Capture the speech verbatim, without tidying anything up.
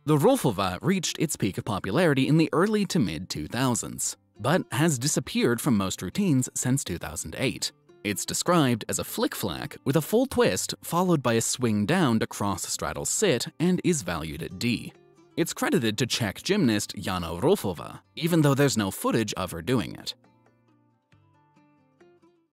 The Rulfova reached its peak of popularity in the early to mid two thousands, but has disappeared from most routines since two thousand eight. It's described as a flick-flack with a full twist followed by a swing down to cross-straddle sit and is valued at D. It's credited to Czech gymnast Jana Rulfova, even though there's no footage of her doing it.